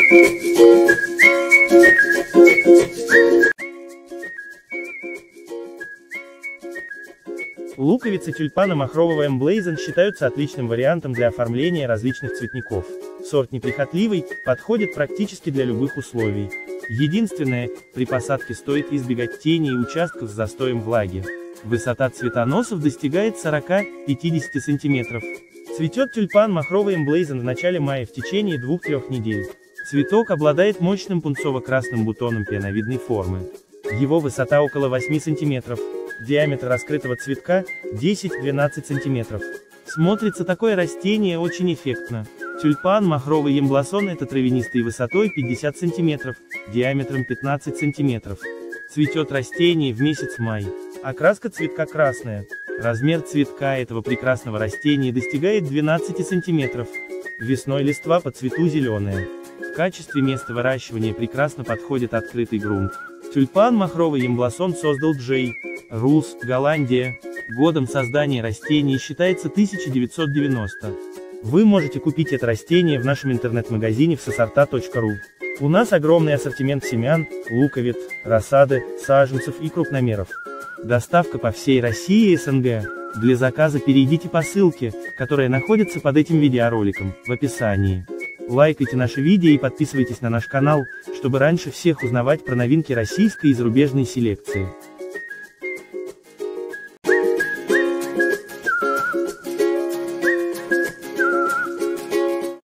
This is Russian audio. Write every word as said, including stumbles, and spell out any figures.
Луковицы тюльпана махрового эмблейзен считаются отличным вариантом для оформления различных цветников. Сорт неприхотливый, подходит практически для любых условий. Единственное, при посадке стоит избегать тени и участков с застоем влаги. Высота цветоносов достигает сорока-пятидесяти сантиметров. Цветет тюльпан махровый эмблейзен в начале мая в течение двух-трех недель. Цветок обладает мощным пунцово-красным бутоном пеновидной формы. Его высота около восьми сантиметров. Диаметр раскрытого цветка десять-двенадцать сантиметров. Смотрится такое растение очень эффектно. Тюльпан махровый ембласон — это травянистый высотой пятьдесят сантиметров, диаметром пятнадцать сантиметров. Цветет растение в месяц май. Окраска цветка красная. Размер цветка этого прекрасного растения достигает двенадцати сантиметров. Весной листва по цвету зеленая. В качестве места выращивания прекрасно подходит открытый грунт. Тюльпан махровый ембласон создал Джей Рус, Голландия. Годом создания растения считается тысяча девятьсот девяностый. Вы можете купить это растение в нашем интернет-магазине всесорта точка ру. У нас огромный ассортимент семян, луковиц, рассады, саженцев и крупномеров. Доставка по всей России и СНГ. Для заказа перейдите по ссылке, которая находится под этим видеороликом, в описании. Лайкайте наши видео и подписывайтесь на наш канал, чтобы раньше всех узнавать про новинки российской и зарубежной селекции.